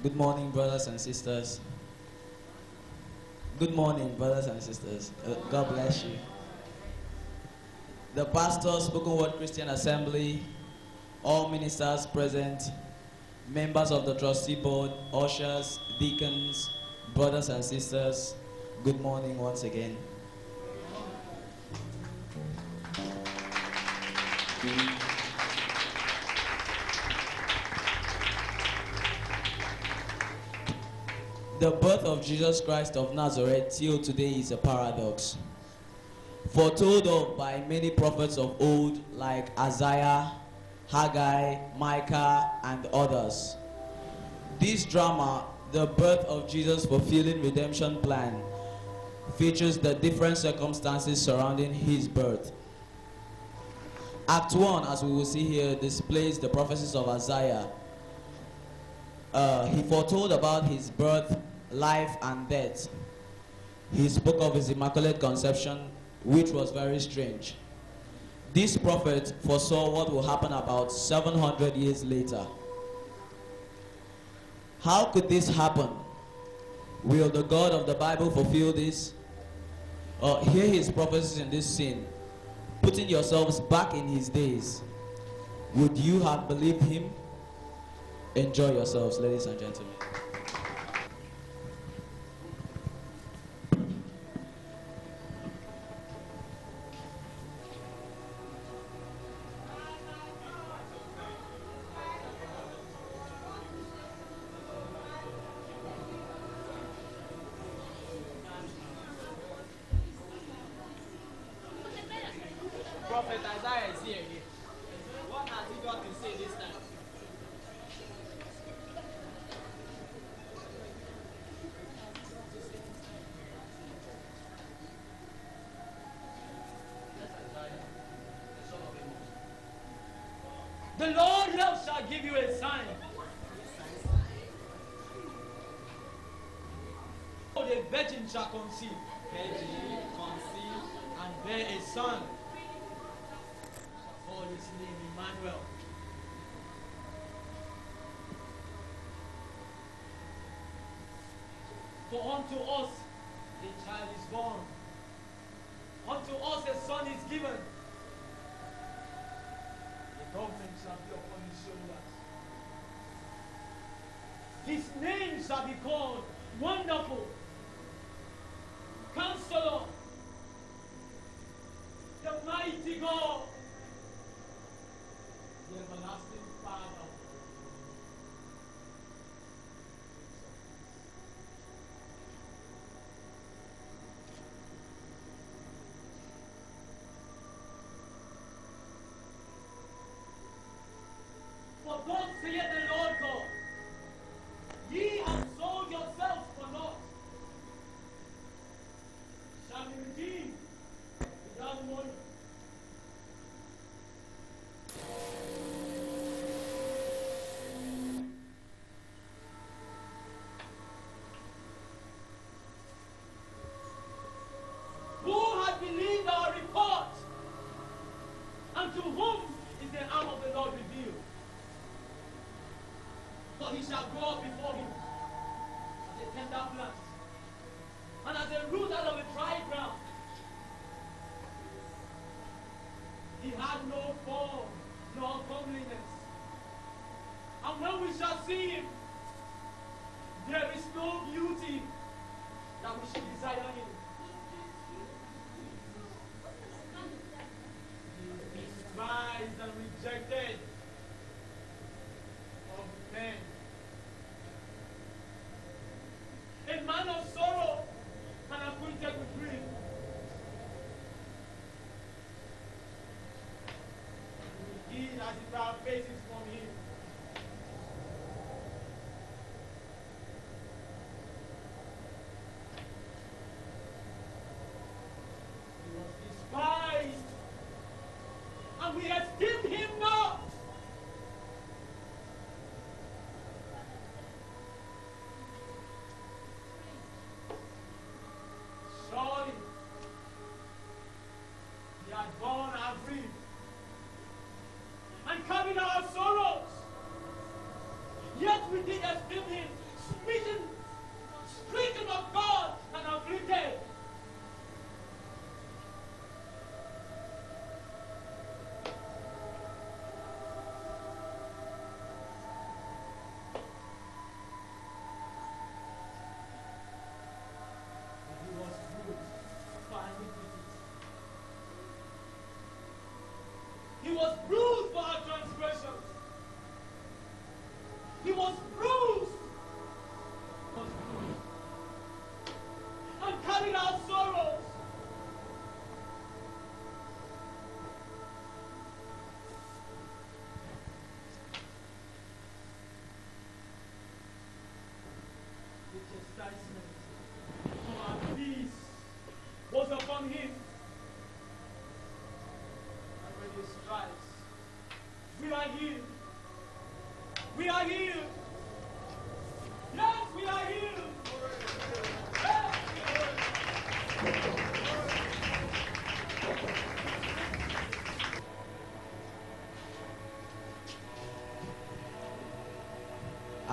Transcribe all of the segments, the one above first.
Good morning, brothers and sisters. Good morning, brothers and sisters. God bless you. The pastor, Spoken Word Christian Assembly, all ministers present, members of the trustee board, ushers, deacons, brothers and sisters, good morning once again. The birth of Jesus Christ of Nazareth till today is a paradox, foretold of by many prophets of old like Isaiah, Haggai, Micah, and others. This drama, the birth of Jesus fulfilling redemption plan, features the different circumstances surrounding his birth. Act 1, as we will see here, displays the prophecies of Isaiah. He foretold about his birth, life, and death. He spoke of his immaculate conception, which was very strange. This prophet foresaw what will happen about 700 years later. How could this happen? Will the God of the Bible fulfill this? Hear his prophecies in this scene. Putting yourselves back in his days, would you have believed him? Enjoy yourselves, ladies and gentlemen. Prophet Isaiah is here. What has he got to say this time? The Lord shall give you a sign. Oh, the virgin shall conceive. And bear a son. Call his name Emmanuel. For unto us a child is born. Unto us a son is given. The government shall be upon his shoulders. His name shall be called Wonderful, Counselor, the Mighty God, the Everlasting Father. For God saith the Lord God, ye have sold yourselves for naught, shall be redeemed without money. Who hath believed our report? And to whom is the arm of the Lord revealed? For he shall grow up before him as a tender plant, and as a root out of a dry ground. He had no form, nor comeliness. And when we shall see him, there is no beauty that we should desire him. He is despised and rejected of men. A man of sorrow and acquainted with grief. He hid as if our faces from him. He was despised, and we esteemed him not. Surely, he had borne our grief and carried our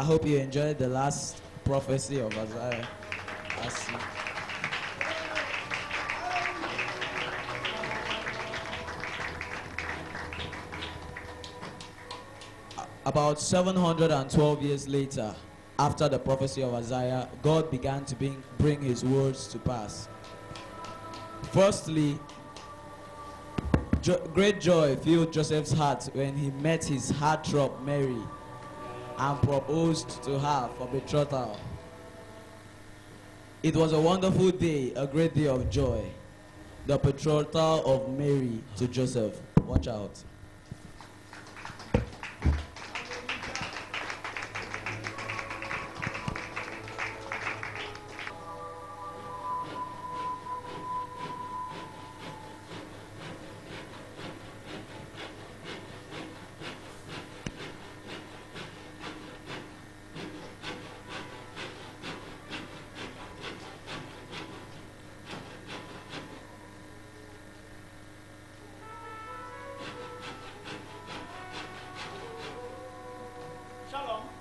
I hope you enjoyed the last prophecy of Isaiah. About 712 years later, after the prophecy of Isaiah, God began to bring his words to pass. Firstly, great joy filled Joseph's heart when he met his heartthrob Mary and proposed to her for betrothal. It was a wonderful day, a great day of joy. The betrothal of Mary to Joseph. Watch out. Shalom.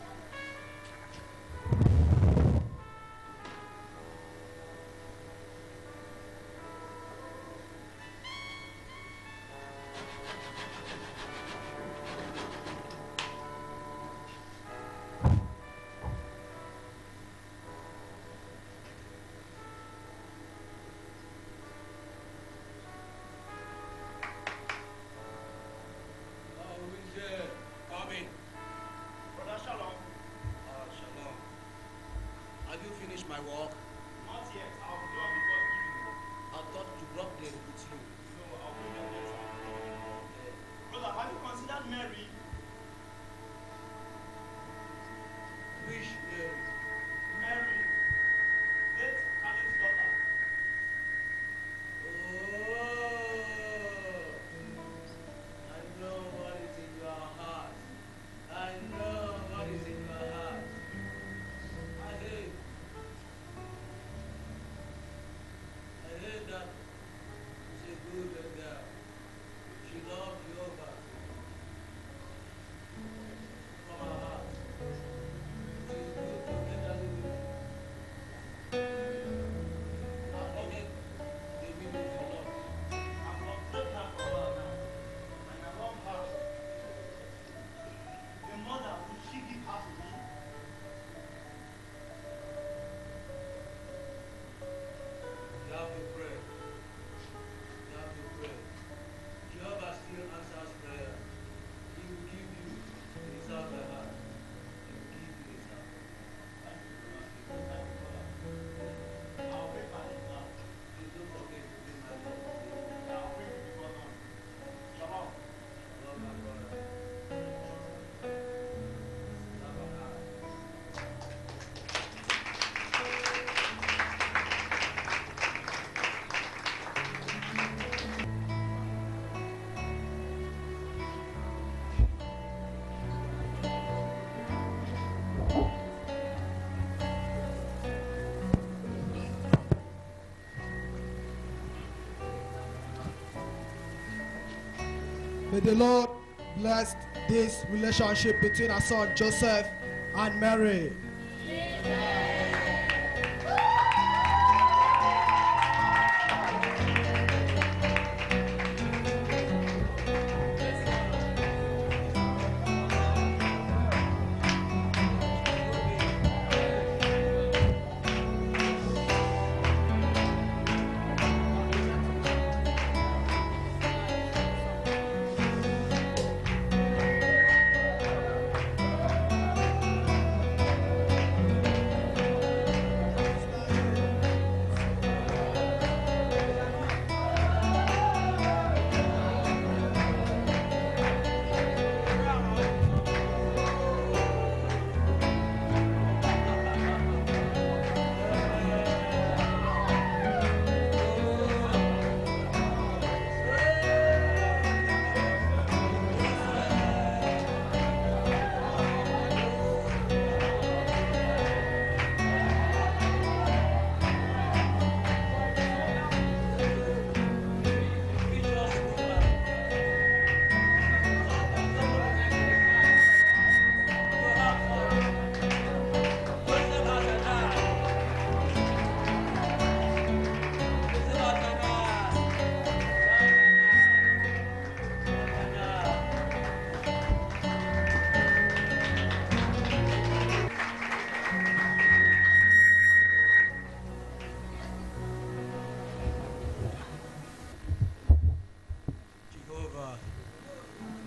Brother Shalom. Shalom. Have you finished my work? Not yet. I'll do it before evening. I thought to drop them with you. No, I'll do that later. Brother, have you considered Mary? Which Mary, late Carl's daughter. I know what is in your heart. I know what is in your heart. I hate that. She's a good girl. She loves yoga. From her heart. She's good. Elderly women. I'm talking the women for love. I'm not pregnant for her now. And I love her. The mother, will she give her to me? You have to pray. You have to pray. Jehovah still answers prayer. He will give you the desire of your heart. He will give you his heart. Thank you, brother. Thank you, brother. I'll pray for it now. Please don't forget to be my love. I'll pray before now. Shalom. Love my brother. Love my heart. May the Lord bless this relationship between our son Joseph and Mary.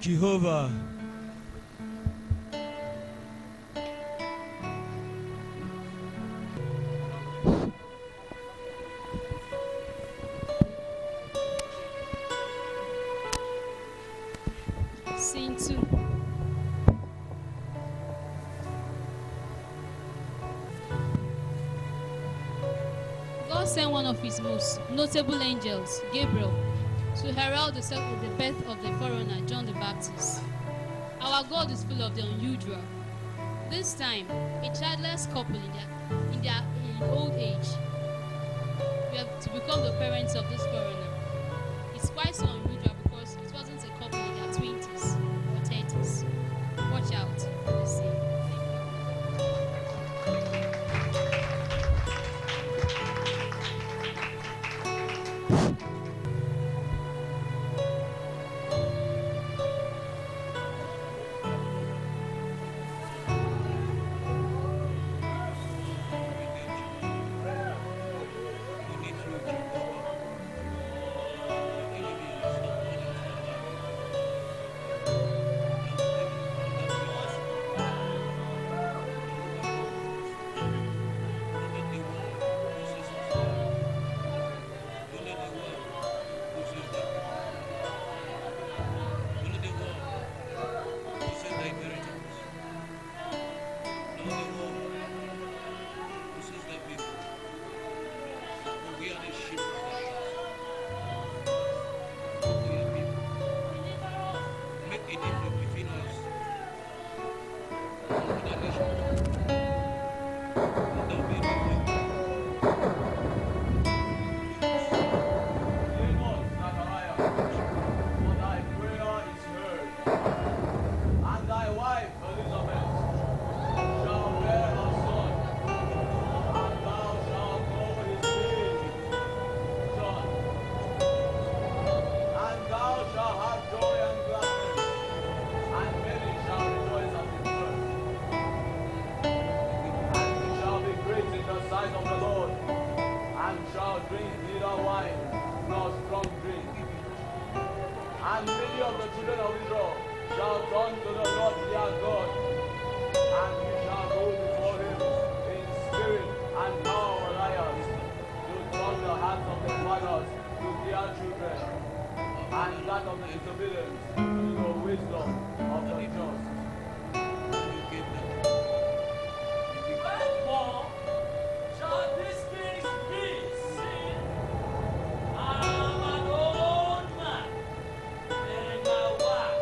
Jehovah. Scene 2. God sent one of his most notable angels, Gabriel, to herald the birth of the forerunner, John the Baptist. Our God is full of the unusual. This time, a childless couple in old age we have to become the parents of this foreigner. It's quite so unusual because it wasn't a couple in their 20s or 30s. Watch out for the scene. And many of the children of Israel shall turn to the Lord their God, and we shall go before him in spirit and power of liars, to turn the hearts of the fathers to their children, and that of the disobedient to the wisdom of the just. Wherefore shall these things be, seen? I am an old man, and my wife,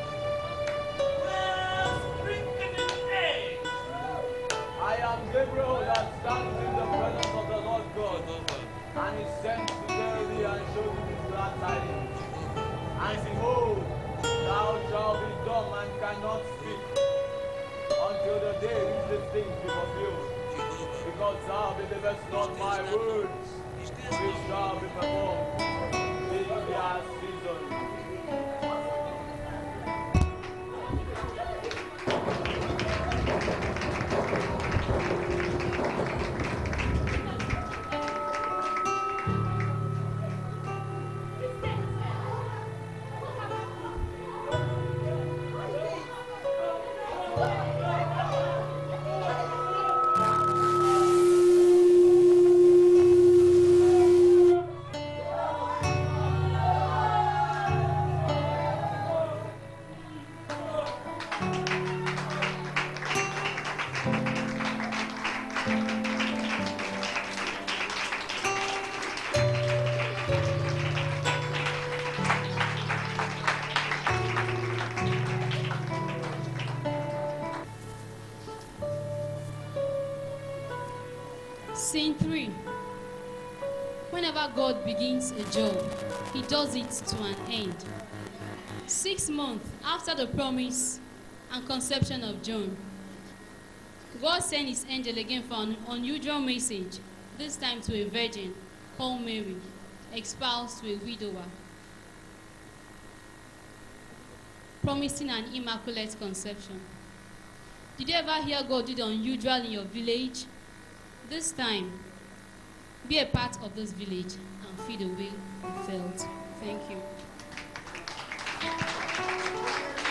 well stricken in age. I am Gabriel that stands in the presence of the Lord God, and is sent to tell thee and show thee these glad tidings. And behold, thou shalt be dumb and cannot speak, until the day which these things be fulfilled. Because thou believest not my words, which shall be performed in their season. Scene 3. Whenever God begins a job, he does it to an end. 6 months after the promise and conception of John, God sent his angel again for an unusual message, this time to a virgin called Mary, espoused to a widower, promising an immaculate conception. Did you ever hear God do the unusual in your village? This time, be a part of this village and feel the way you felt. Thank you.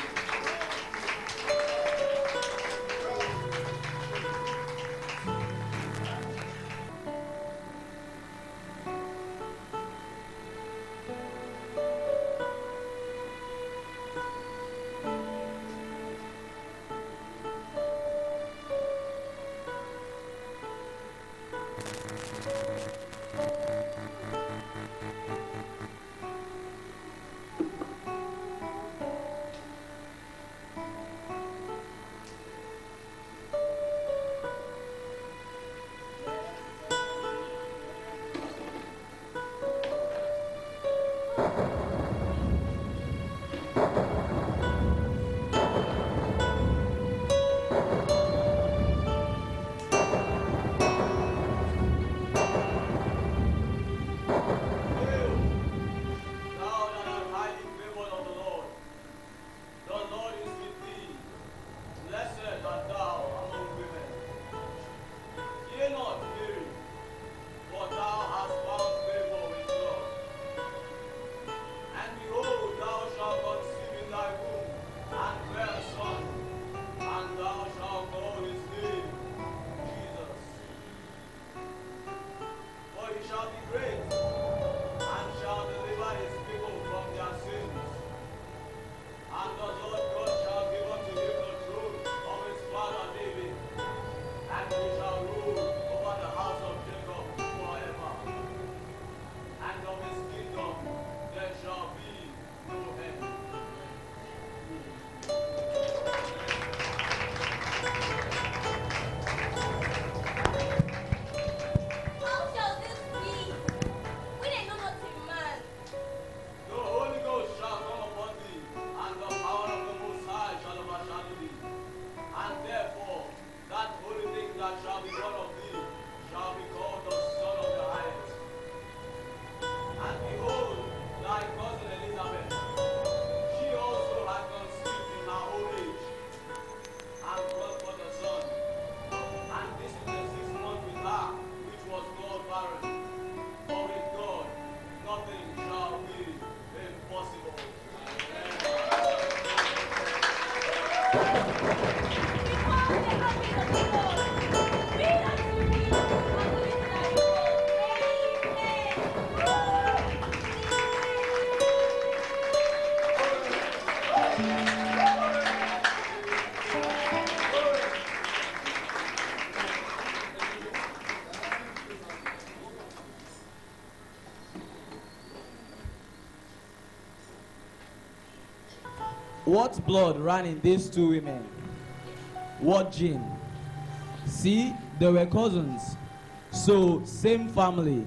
What blood ran in these two women? What gene? See, they were cousins. So, same family.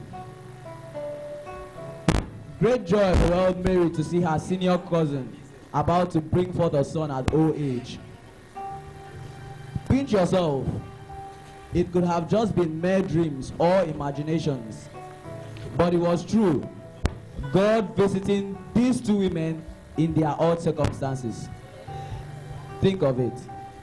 Great joy overwhelmed Mary to see her senior cousin about to bring forth a son at old age. Pinch yourself. It could have just been mere dreams or imaginations. But it was true. God visiting these two women in their odd circumstances. Think of it.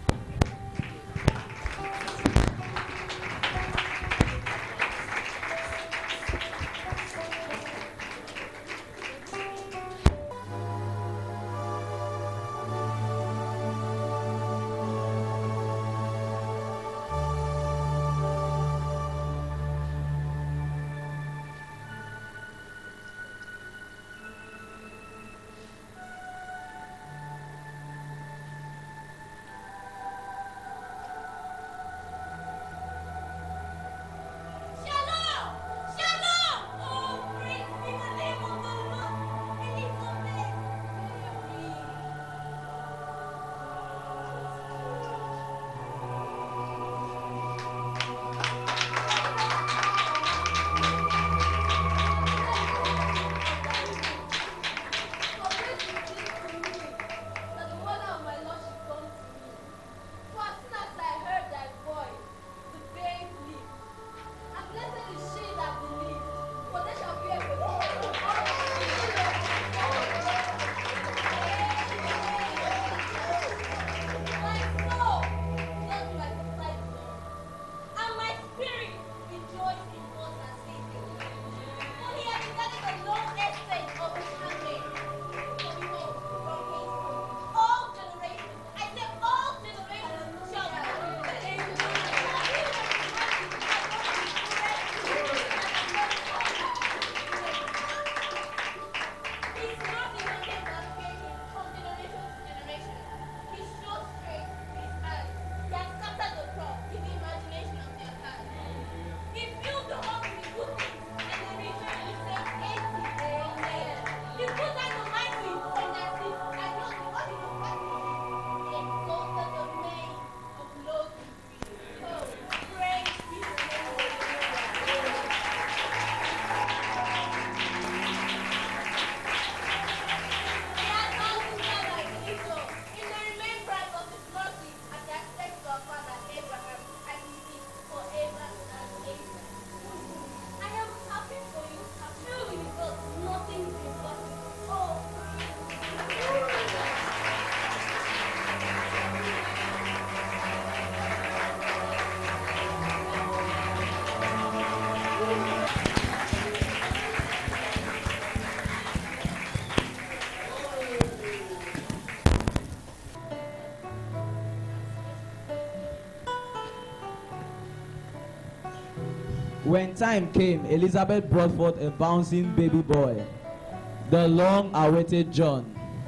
When time came, Elizabeth brought forth a bouncing baby boy, the long-awaited John.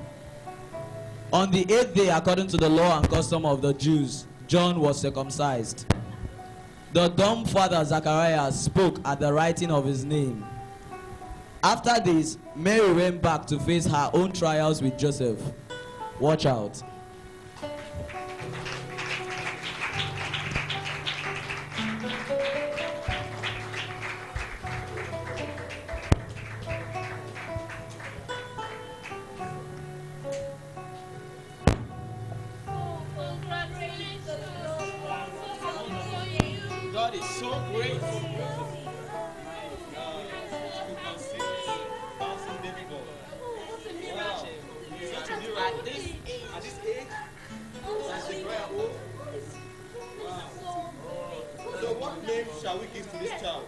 On the 8th day, according to the law and custom of the Jews, John was circumcised. The dumb father Zacharias spoke at the writing of his name. After this, Mary went back to face her own trials with Joseph. Watch out. God is so grateful. You can see bouncing baby boy. Wow. Such a miracle. At this age, as they grow old. Wow. So what name shall we give to this child?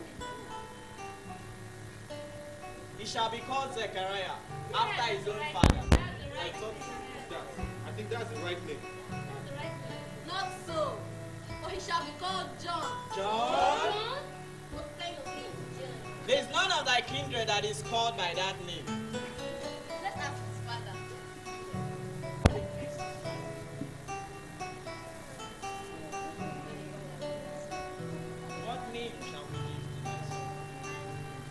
He shall be called Zechariah, after his own father. I think that's the right name. Not so. For he shall be called John. John? What kind of name is John? There is none of thy kindred that is called by that name. Let's ask his father. What name shall we give to thy son?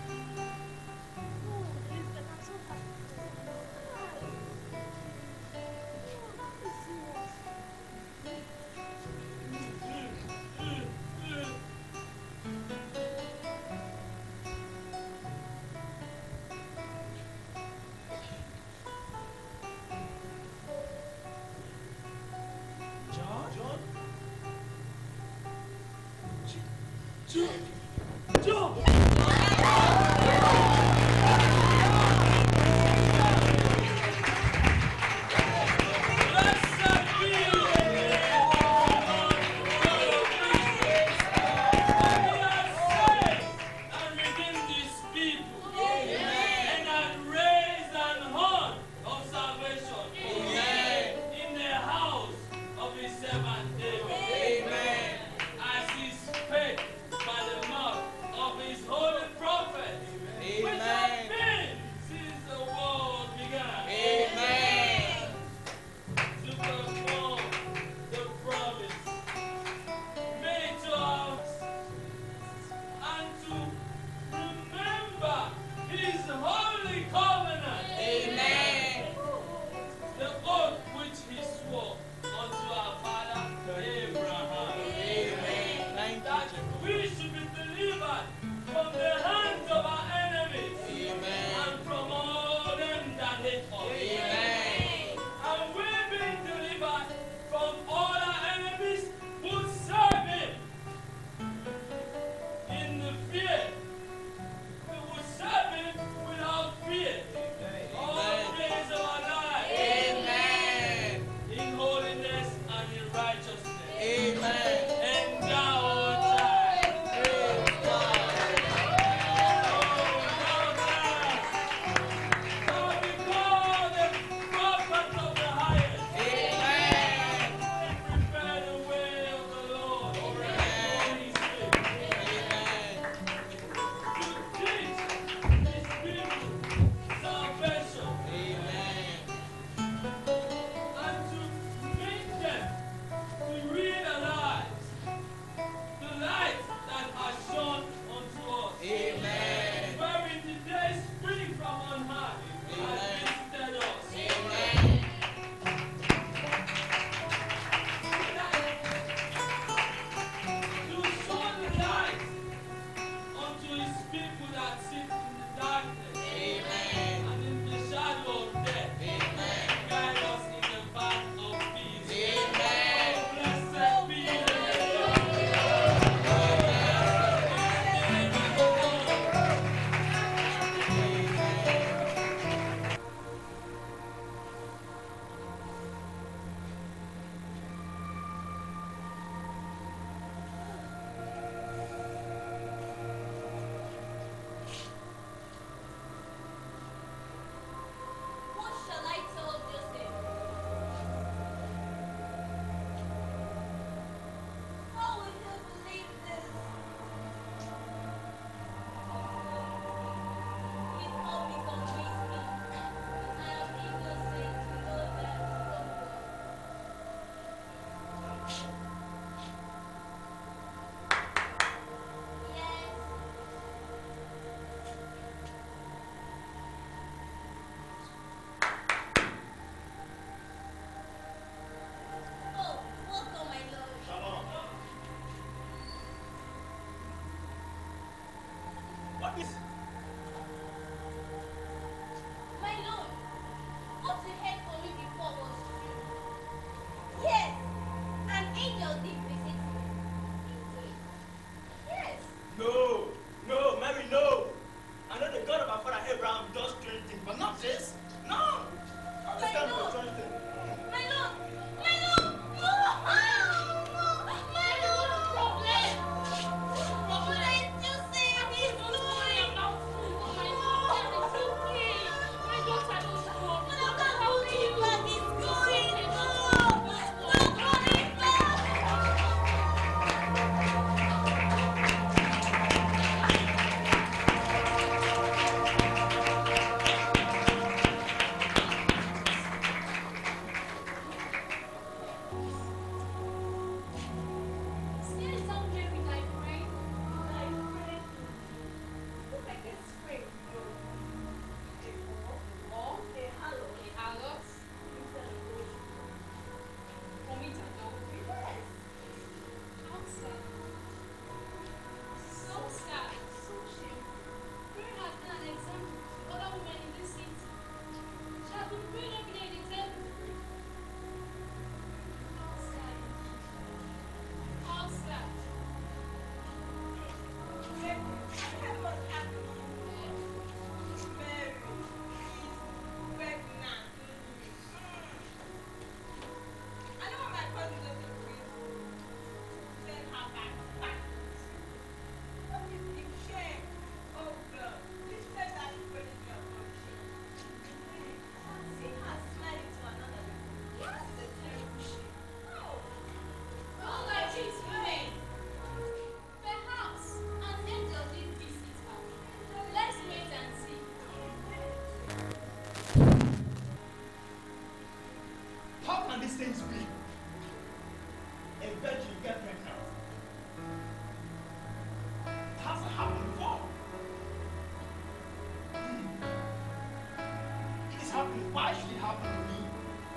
Why should it happen to me?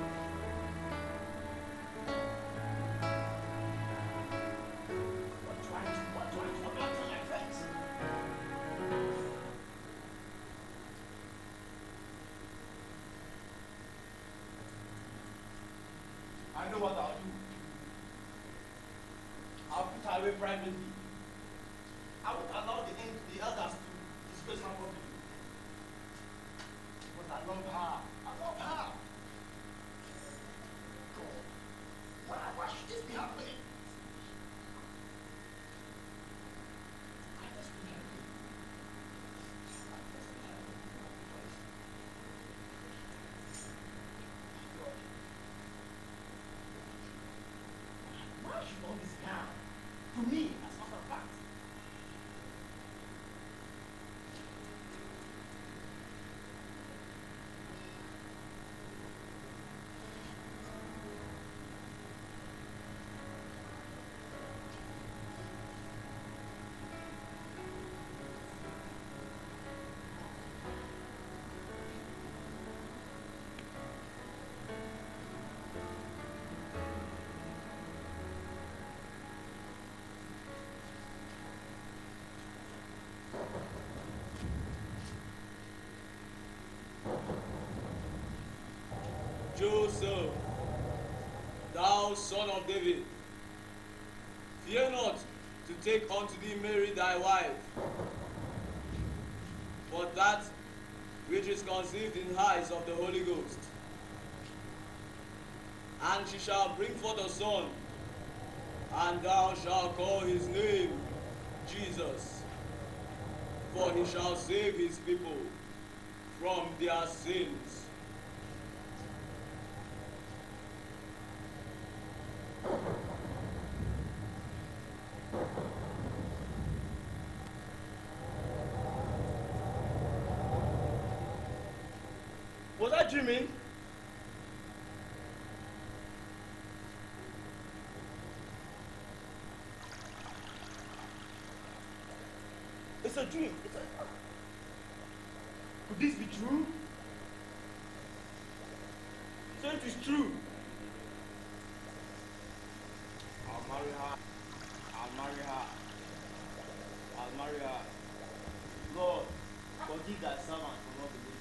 What do I do? What do I do? What do I tell my friends? I know what I'll do. I'll put her away privately. I won't allow the elders to disgrace her publicly. But I love her. I love her. God, why should this be happening? I just be happy. Why should all this now? To me, as a matter of fact. Joseph, thou son of David, fear not to take unto thee Mary thy wife, but that which is conceived in her is of the Holy Ghost. And she shall bring forth a son, and thou shalt call his name Jesus, for he shall save his people from their sins. Was I dreaming? It's a dream. Could this be true? So it is true. I'll marry her. I'll marry her. I'll marry her. Lord, forgive thy servant for not believing.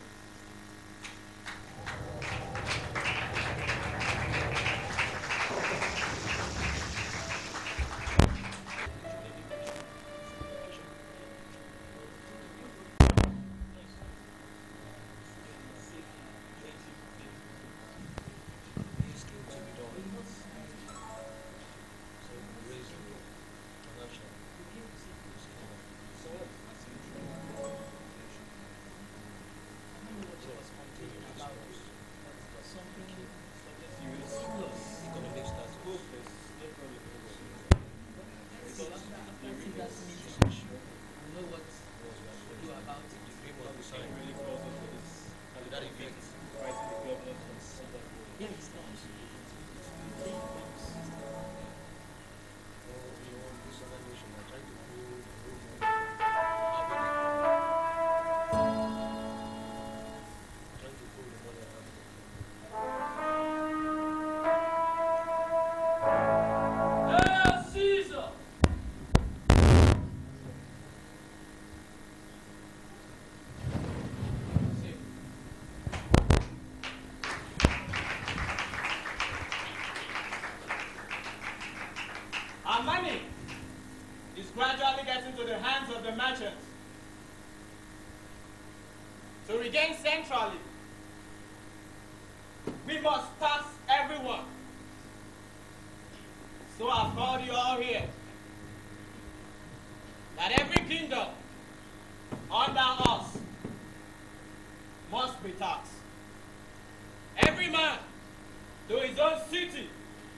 Our money is gradually getting to the hands of the merchants. To regain centrally, we must tax everyone. So I've called you all here, that every kingdom under us must be taxed. Every man to his own city.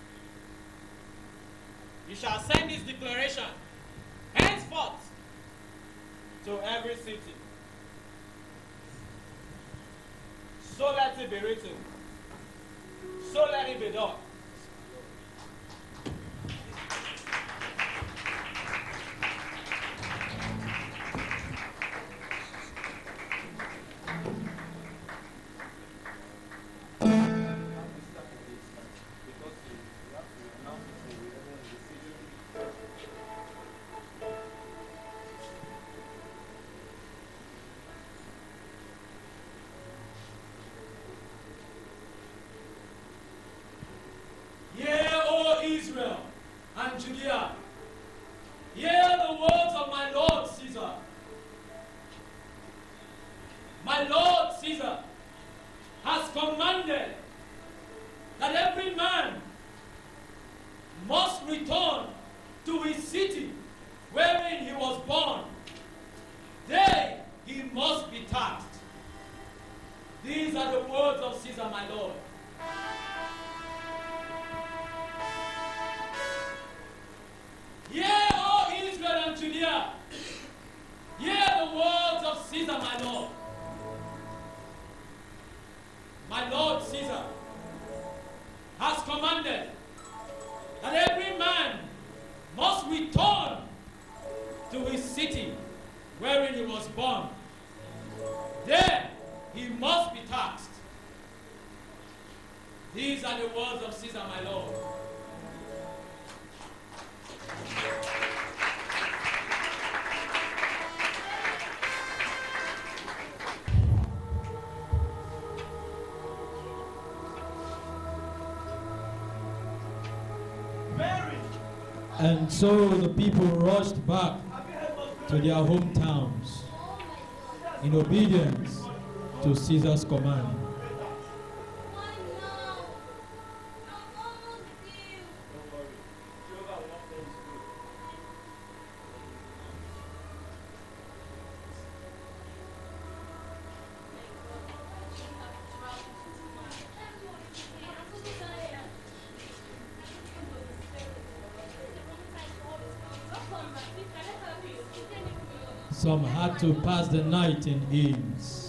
You shall send this declaration henceforth to every city. So let it be written. So let it be done. my Lord Caesar has commanded that every man must return to his city wherein he was born. There he must be taxed. These are the words of Caesar, my Lord. Hear, O Israel and Judea, hear the words of Caesar, my Lord. My Lord Caesar has commanded that every man must return to his city wherein he was born. There he must be taxed. These are the words of Caesar, my Lord. And so the people rushed back to their hometowns in obedience to Caesar's command. Some had to pass the night in inns.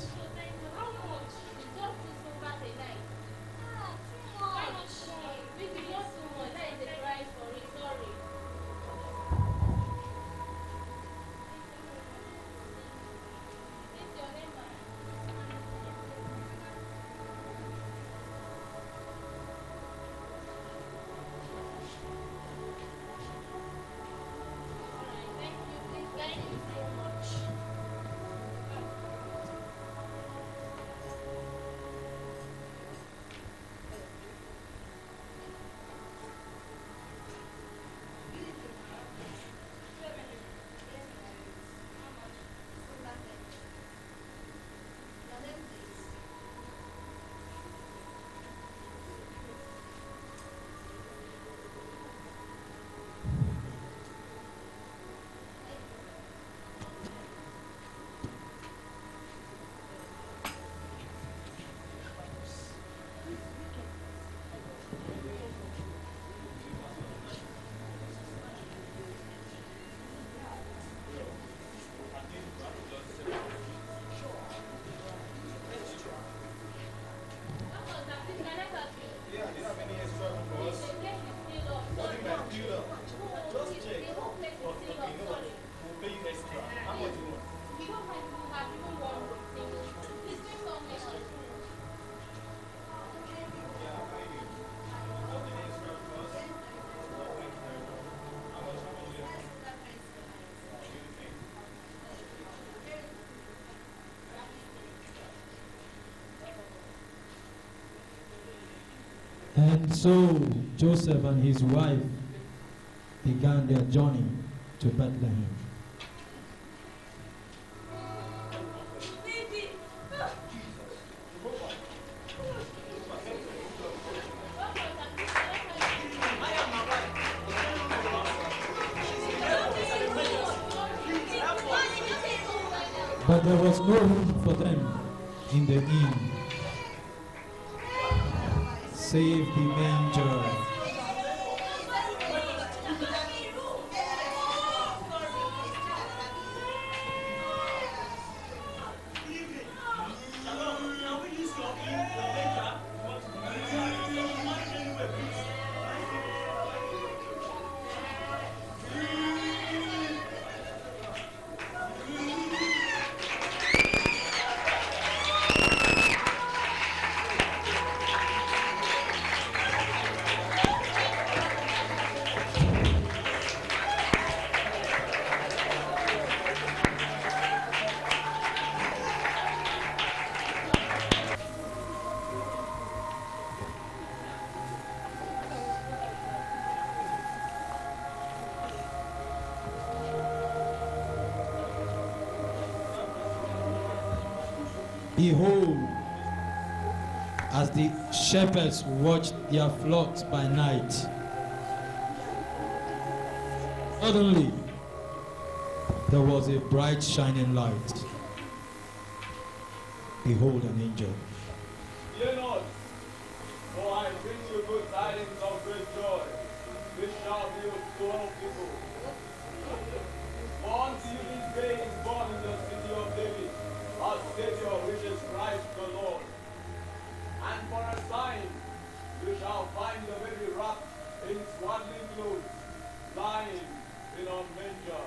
And so Joseph and his wife began their journey to Bethlehem. But there was no room for them in the inn, save the manger. Behold, as the shepherds watched their flocks by night, suddenly there was a bright shining light. Behold, an angel. Fear not, for I bring you good tidings of great joy, which shall be to all people. For unto you this day is born in the city of David a Savior, which is Christ the Lord. And for a sign, you shall find the baby wrapped in swaddling clothes, lying in a manger.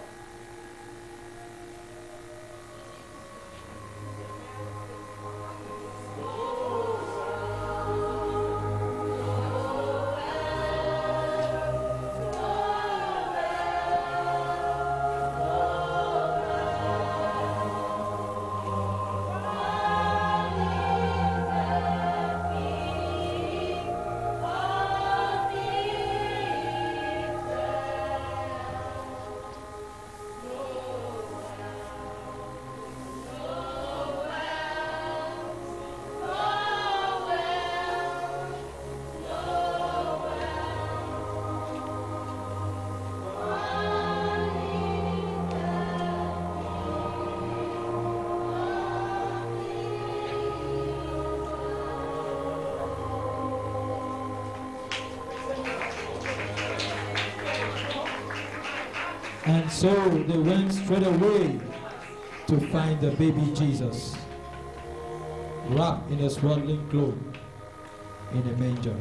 And so they went straight away to find the baby Jesus, wrapped in a swaddling cloth in a manger.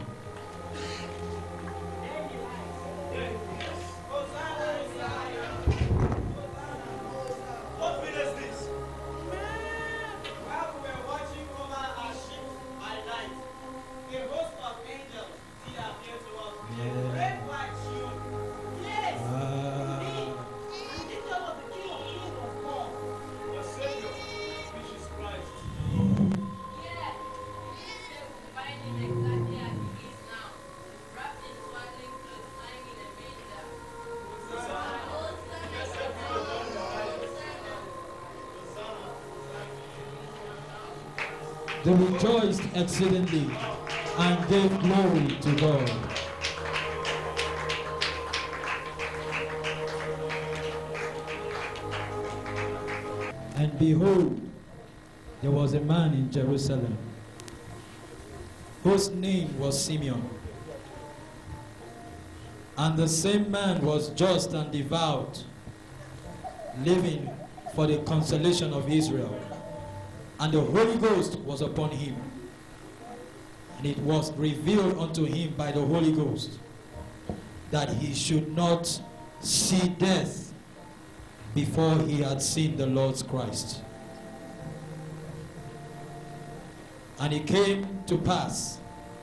What witness this? While we were watching over our sheep by night, a host of angels did appear to us with a great white shield. Yes! And the angel of the King of Kings was born. The Savior, which is Christ. Yeah. They will find him exactly as he is now, wrapped in swaddling clothes, lying in a manger. They rejoiced exceedingly and gave glory to God. And behold, there was a man in Jerusalem whose name was Simeon. And the same man was just and devout, living for the consolation of Israel. And the Holy Ghost was upon him. And it was revealed unto him by the Holy Ghost that he should not see death before he had seen the Lord's Christ. And it came to pass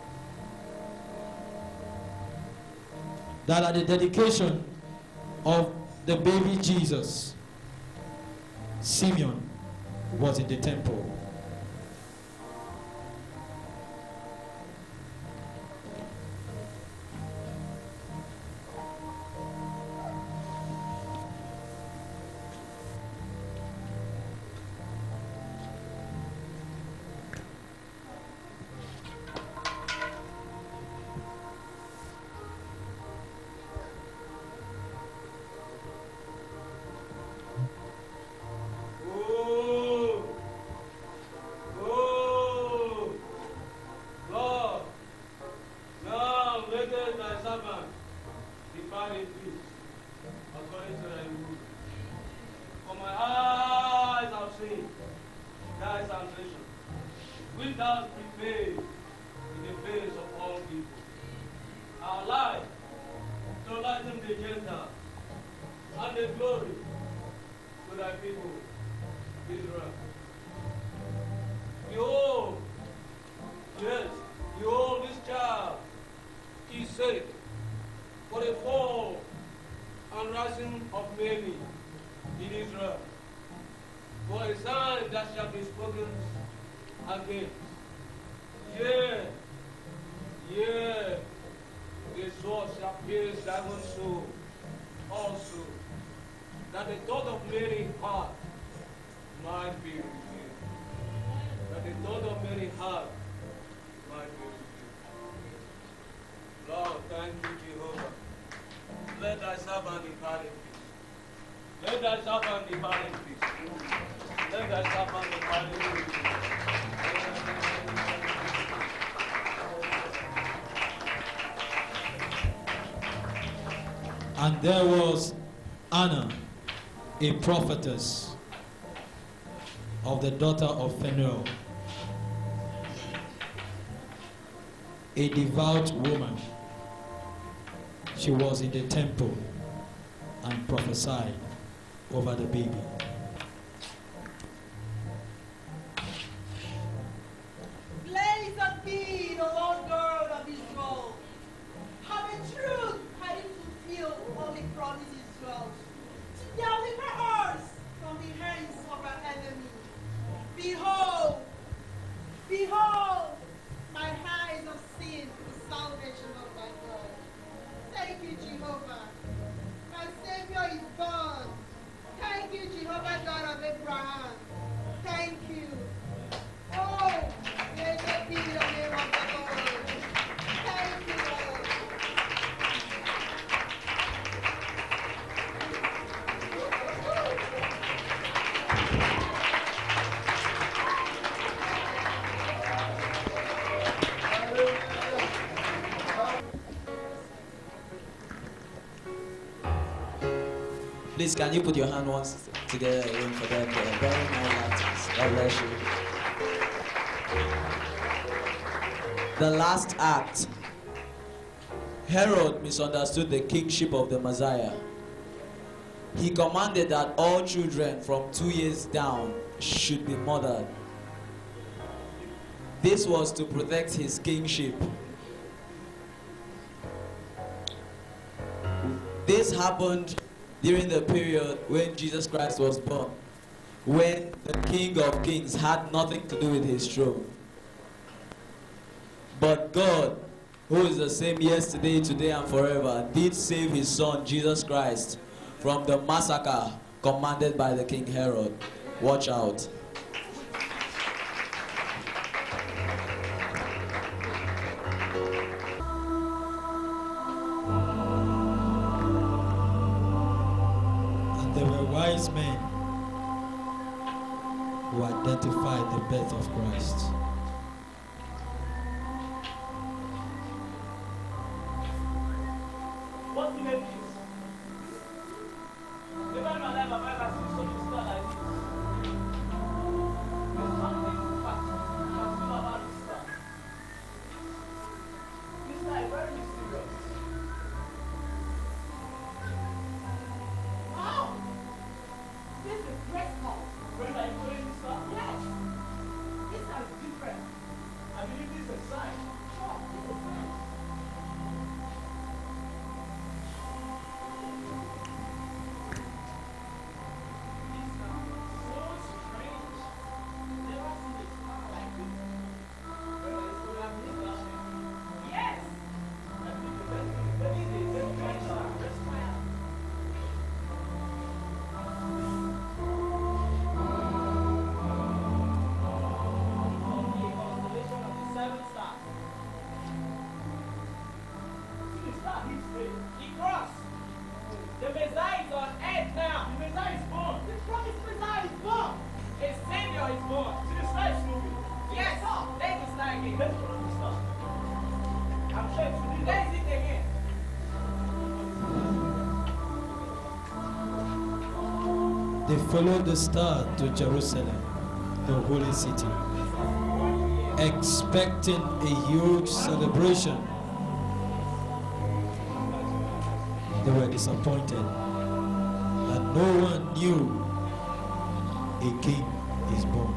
that at the dedication of the baby Jesus, Simeon was in the temple. Oh, oh, Lord, now maketh thy servant depart in peace, according to thy will. For my eyes have seen thy salvation, which thou hast prepared in the face of all people. Our life to lighten the Gentiles, and the glory to thy people, Israel. Behold, yes, behold, this child is safe for the fall and rising of many in Israel. For a sign that shall be spoken against. Yea, yea, the sword shall pierce thy own soul also, that the thought of Mary's heart might be revealed. That the party, please. Let us have on the party. And there was Anna, a prophetess of the daughter of Phanuel, a devout woman. She was in the temple and prophesied over the baby. Blessed be the Lord God of Israel. How the truth had it fulfilled all the promises Israel to deliver us from the hands of our enemy. Behold, behold, my eyes have seen the salvation of my God. Thank you, Jehovah. My Savior is born. Thank you, Jehovah God of Abraham. Thank you. Oh, blessed be the name of the Lord. Thank you, Lord. Please, can you put your hand once together again for that very nice artist? God bless you. The last act. Herod misunderstood the kingship of the Messiah. He commanded that all children from 2 years down should be murdered. This was to protect his kingship. This happened during the period when Jesus Christ was born, when the King of Kings had nothing to do with his throne. But God, who is the same yesterday, today, and forever, did save his son, Jesus Christ, from the massacre commanded by the King Herod. Watch out. There were wise men who identified the birth of Christ. What do they do? Never in my life have I ever seen something star like this. There's something fact about this star. This star is very mysterious. Wow! This is a great star. When I play this star? Yes. This star is different. I believe this is a sign. Sure, this is a sign. The Messiah is on earth now. The Messiah is born. The promised Messiah is born. A Savior is born. See, the star is moving. Yes, sir. Let the star again. Let's follow the star. I'm sure it's moving. Where is it again? They followed the star to Jerusalem, the holy city, expecting a huge celebration. They were disappointed that no one knew a king is born.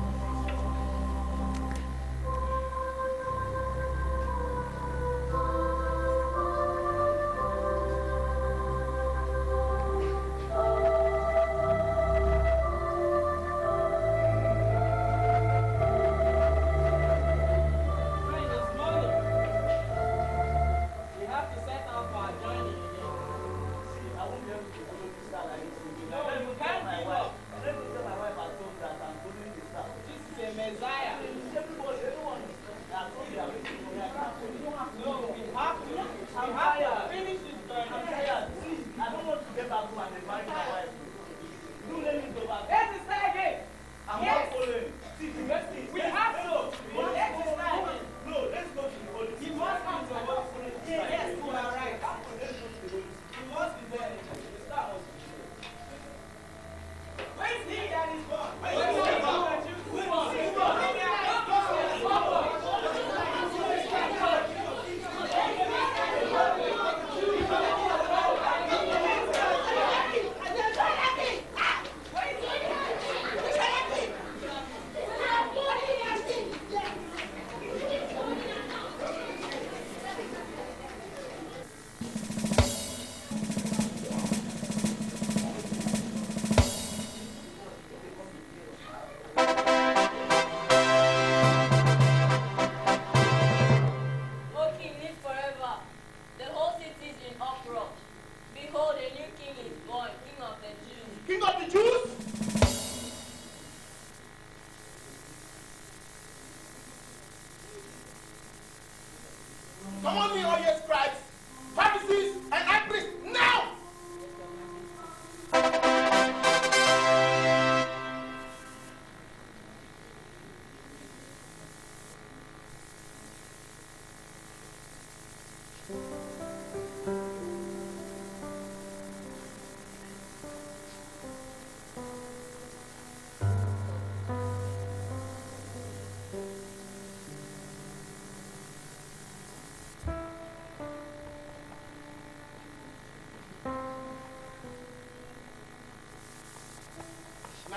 I'm tired. Please, I don't want to get back home and invite my wife. Do let me go back.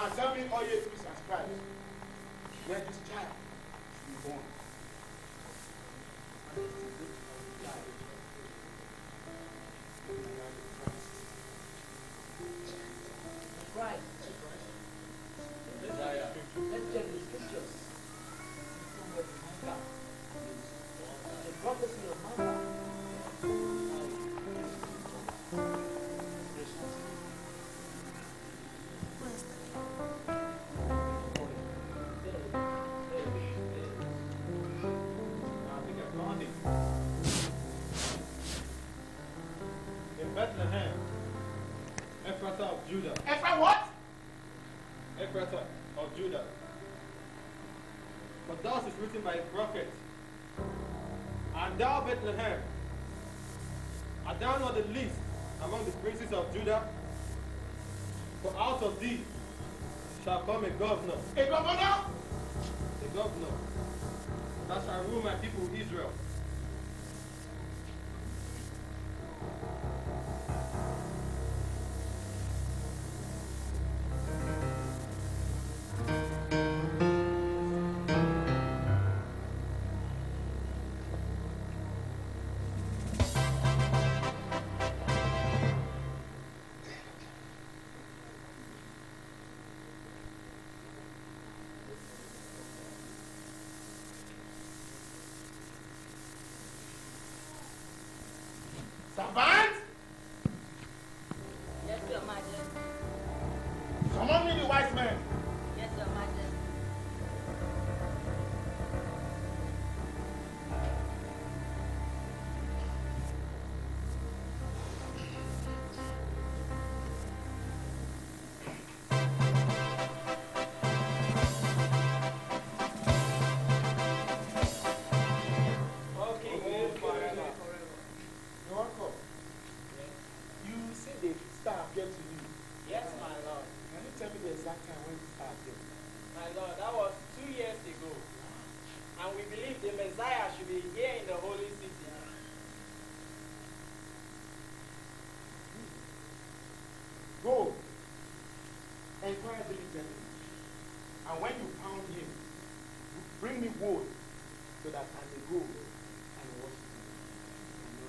assembling all ye priests and scribes, where this child should be born. And it is the gift of the child. Christ. Messiah. Let's check the scriptures. The prophecy of Micah. I think I found it. In Bethlehem, Ephrathah of Judah. Ephraim what? Ephrathah of Judah. For thus is written by a prophet. And thou, Bethlehem, art thou not the least among the princes of Judah? For out of thee shall come a governor, A governor? that shall rule my people Israel. Servant? Yes, Your Majesty. Summon me the wise men. Yes, Your Majesty. You're welcome. You see the star appeared to you. Yes, my Lord. Can you tell me the exact time when the star appeared? My Lord, that was 2 years ago. And we believe the Messiah should be here in the holy city. Go. Inquire diligently. And when you found him, bring me word so that I may go and worship him.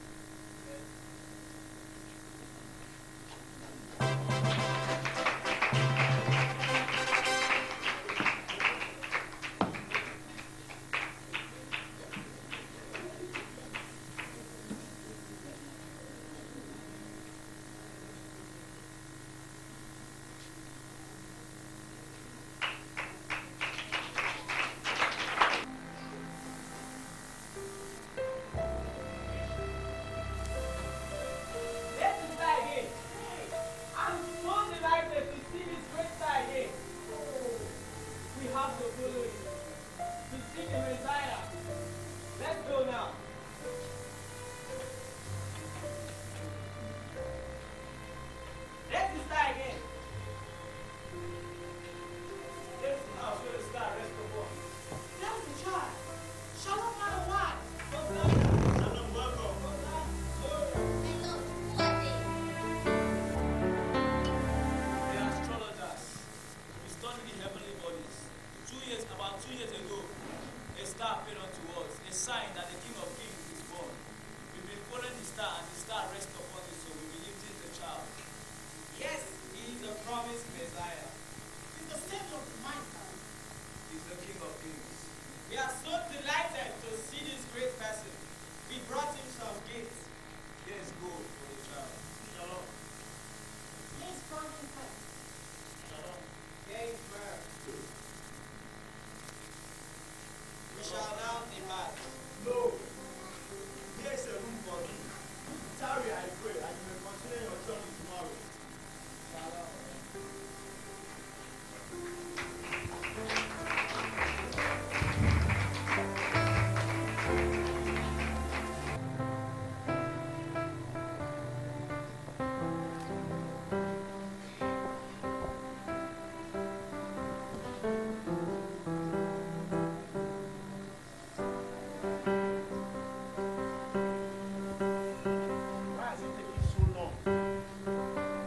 Let's try again. I'm so delighted to see this great star again. We have to follow it. To see the Messiah. Let's go now. Let's start again. This is how should the star rest upon. That's the child. Shalom, my wife. Shalom, welcome. The astrologers, we study the heavenly bodies. About 2 years ago, a star appeared unto us, a sign that the King of Kings is born. We've been following the star, and the star rests upon it, so we believe this is the child. Yes, he is the promised Messiah. He's the savior of mankind. He's the King of Kings. We are so delighted to see this great person. We brought him some gifts. Here's gold for the child. Shalom. He's from his head. Shalom. Here is birth. We shall now depart. No. Here is a room for you. Tarry, I pray, and you may continue your journey tomorrow. Shalom. Why has it taken so long?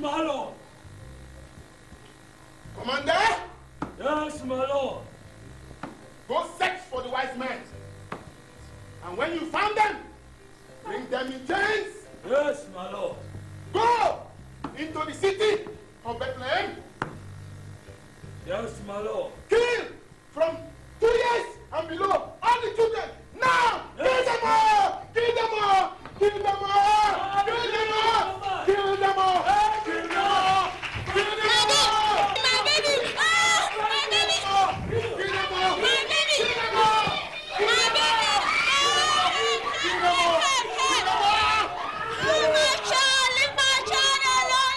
my Lord. Commander, Yes, my Lord. go search for the wise men. And when you found them, bring them in chains. Yes, my Lord. Go into the city of Bethlehem. Yes, my Lord. Kill from 2 years and below all the children. Now, kill them all! Kill them all! Kill them all! Kill them all! Kill them all! Kill them all! Kill them all! My baby! Ah! My baby! Kill them all! My baby! Kill them all! My baby! Kill them all! Kill them all! Leave my child alone!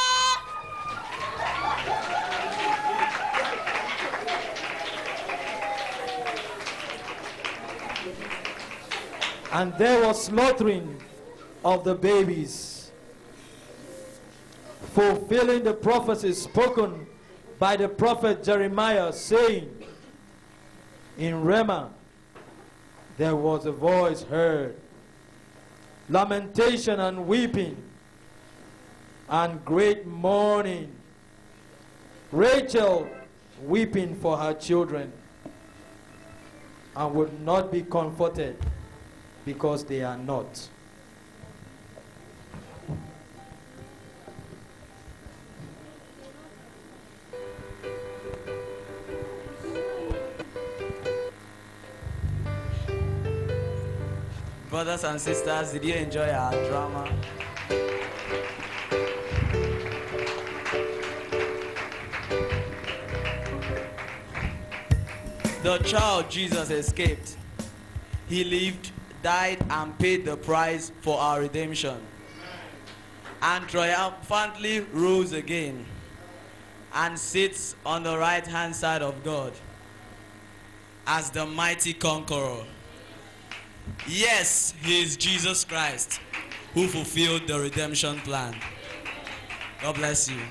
And there was slaughtering of the babies, fulfilling the prophecy spoken by the prophet Jeremiah, saying, in Ramah there was a voice heard, lamentation and weeping, and great mourning, Rachel weeping for her children, and would not be comforted, because they are not. Brothers and sisters, did you enjoy our drama? The child Jesus escaped. He lived, died, and paid the price for our redemption, and triumphantly rose again and sits on the right hand side of God as the mighty conqueror. Yes, he is Jesus Christ, who fulfilled the redemption plan. God bless you.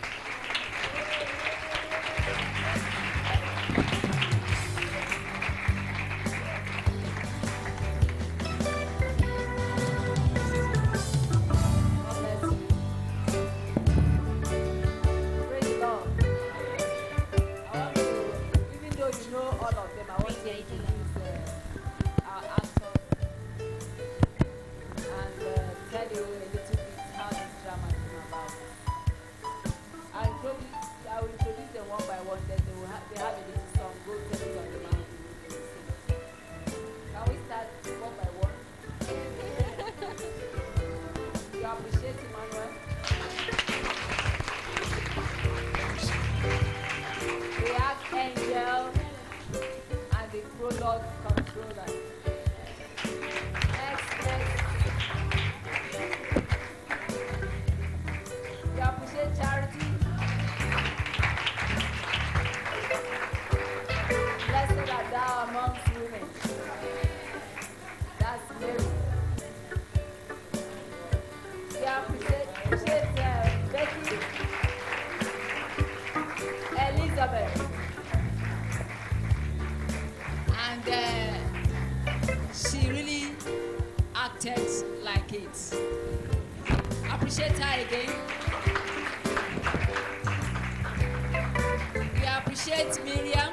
Praise God. Even though you know all of them, I want to introduce our actors and tell you a little bit how this drama came about. I will introduce them one by one, then they have a little song, Go Tell It on the Mountain. They will sing. Can we start one by one? You appreciate Emmanuel? We have Angel and the prologue controller. Next. We appreciate Charity. Blessed art thou amongst women. That's Mary. We appreciate Becky. Elizabeth. And she really acted like it. Appreciate her again. We appreciate Miriam,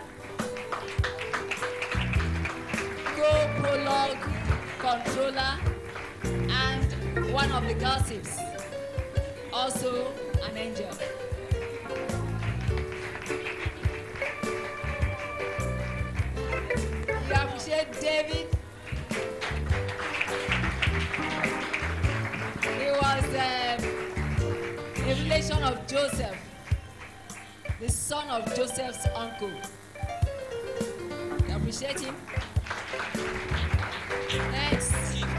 co-prologue controller, and one of the gossips, also an angel. We appreciate David. He was a relation of Joseph, the son of Joseph's uncle. We appreciate him. Next,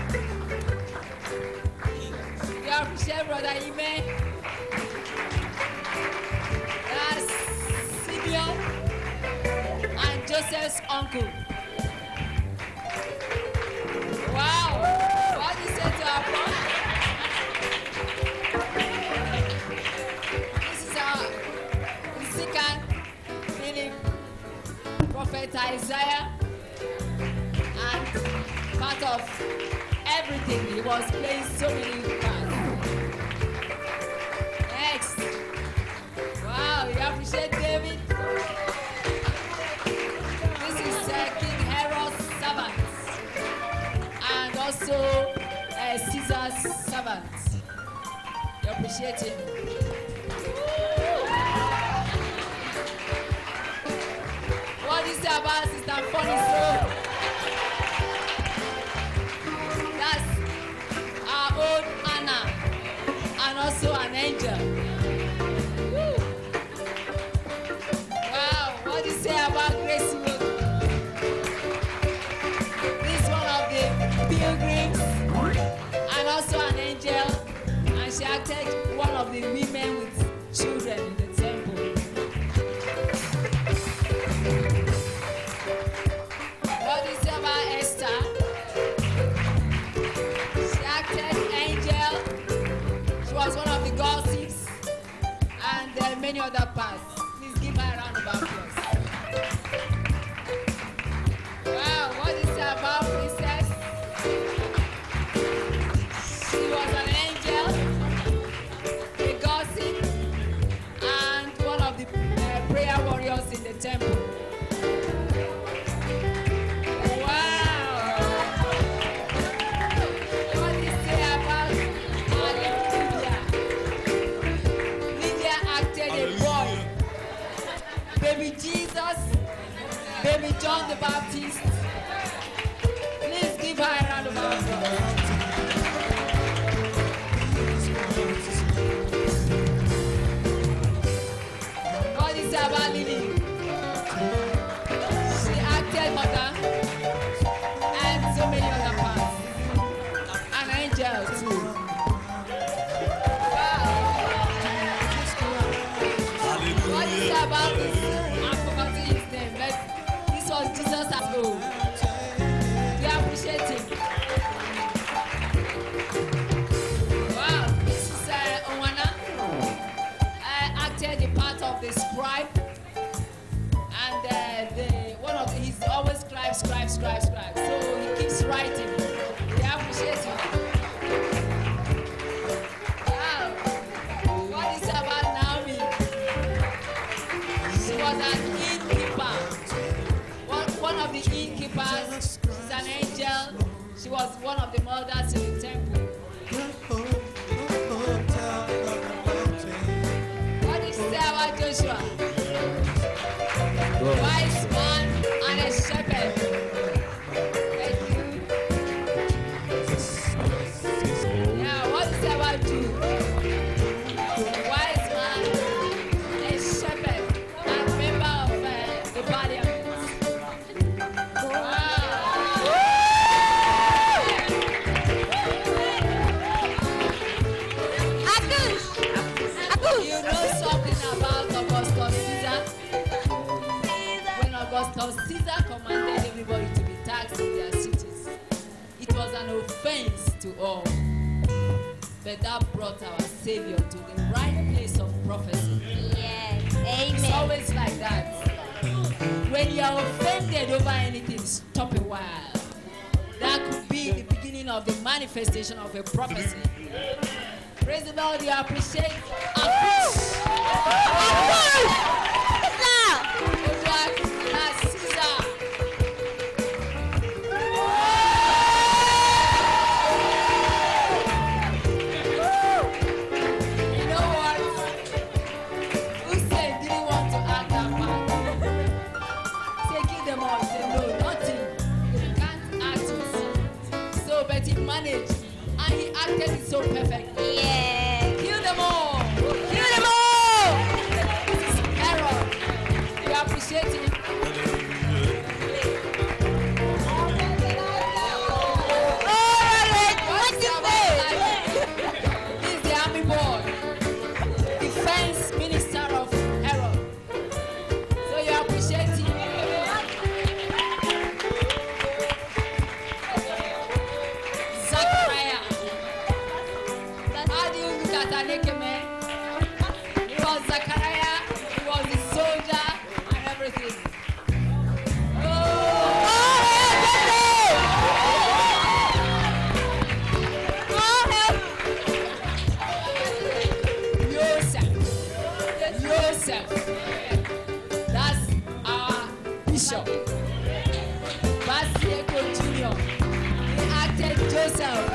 we appreciate Brother Ime. That's Simeon and Joseph's uncle. Wow! What do you say to our brother? This is our Ezekiel Philip, Prophet Isaiah, and part of everything. He was playing so many parts. Next. also Caesar's servant. You appreciate him. What do you say about Sister Funny Soul? That's our own Anna, and also an angel. Woo. Wow, what do you say about Grace Wood? This is one of the pilgrims, and also an angel, and she acted one of the women with children in the temple. What do you say about Esther? She acted angel. She was one of the gossips, and many other parts. Please give her a round of applause. Wow, what do you say about Princess? She was an angel, a gossip, and one of the prayer warriors in the temple. Wow! What do you say about Lydia? Lydia acted a boy. Baby Jesus, baby John the Baptist. Please give her a round of applause. What is about Lily? She acted mother and so many other parts. An angel too. Wow. What is about this? I've forgotten his name, but this was Jesus as well. We appreciate him. Wow, this is Owana. Acted the part of the scribe, and one of he's always scribe. So he keeps writing. We appreciate him. Wow, what is about Naomi? She was an innkeeper. One of the innkeepers. She's an angel. She was one of the mothers in the temple. What did you say about Joshua? Wise man and a shepherd. Thank you. Yeah, what did you say about Jude? Wise man, a shepherd, and member of the parliament. You know something about Augustus Caesar? When Augustus Caesar commanded everybody to be taxed in their cities, it was an offense to all. But that brought our Savior to the right place of prophecy. Yes. Amen. It's always like that. When you are offended over anything, stop a while. That could be the beginning of the manifestation of a prophecy. Praise the Lord, you appreciate You know what? Hussein didn't want to act that part. Say, kill them all. Say, no, nothing. You can't act it. So, but he managed. And he acted it so perfectly. Yeah. Kill them all. Kill them all. This is Herod. You appreciate him. He's the army boy. Defense minister of Herod. So you appreciate him. Zachariah. How do you look at an naked man? He was Zachariah, he was the soldier and everything. Joseph.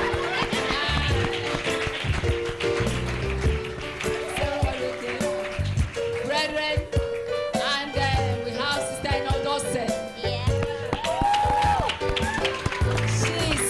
Brethren, and we have Sister Inodose. She's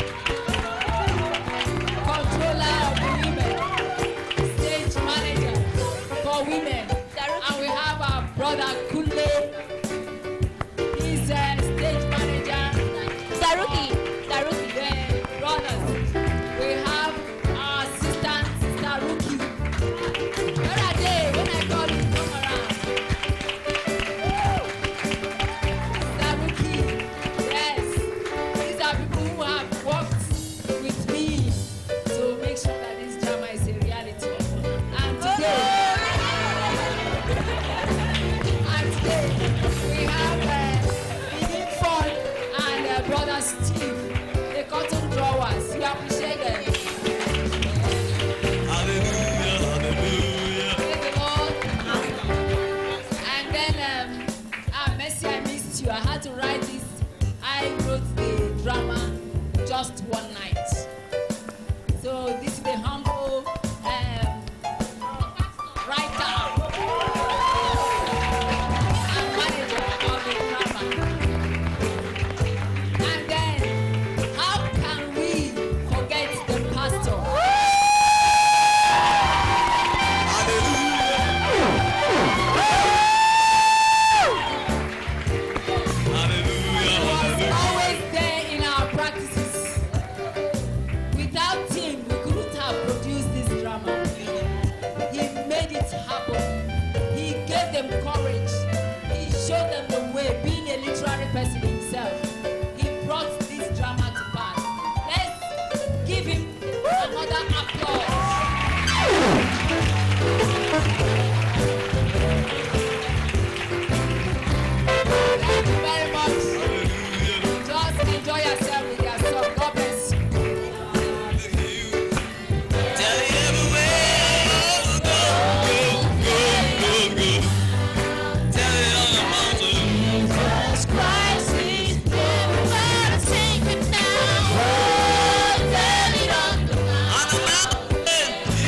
controller of the women, stage manager for women. And we have our brother Kule. He's stage manager. Saruki. The brothers. We have our assistant, Sister Ruki. Where are they? When I call you, come around. Sister Ruki. Yes. These are people who have worked with me to make sure that this drama is a reality. And today, we have Big Fun and brother Steve, the cotton drawers. We appreciate them. Hallelujah, hallelujah. Praise the Lord. And then, Mercy, I missed you. I had to write this. I wrote the drama just one night. So this is the humble writer and manager of the drama. And then, how can we forget the pastor? Always there in our practices. Without him, we couldn't have produced this drama. He made it happen. He gave them courage. He showed them the way, being a literary person himself. He brought this drama to pass. Let's give him another applause. Thank you very much. Just enjoy yourself with your song. God bless you. Tell it everywhere. Go, go, go, go, go. Tell it on the mountain. Jesus Christ is everybody sing it now. Tell it on the mountain. On the mountain.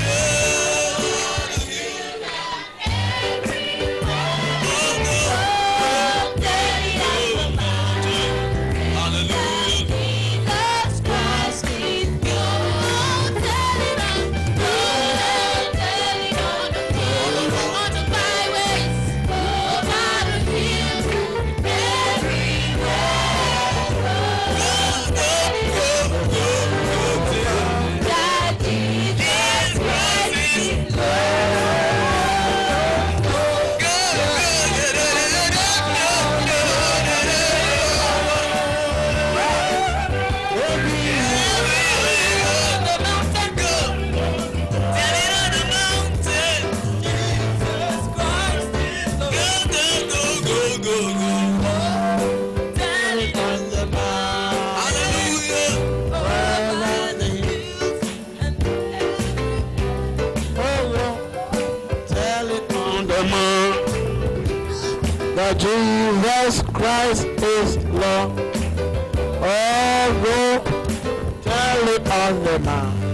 that Jesus Christ is Lord. Oh, go tell it on the mount,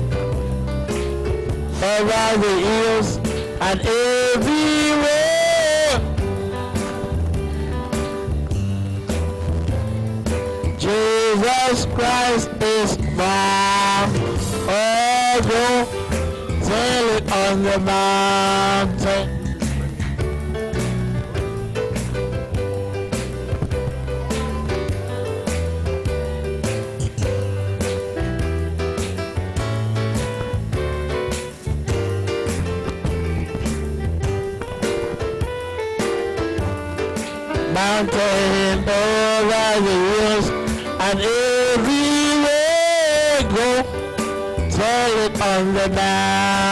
over the hills and everywhere. Jesus Christ is Lord. Oh, go tell it on the mountain. Mountain over the hills and everywhere go, tell it on the mountain.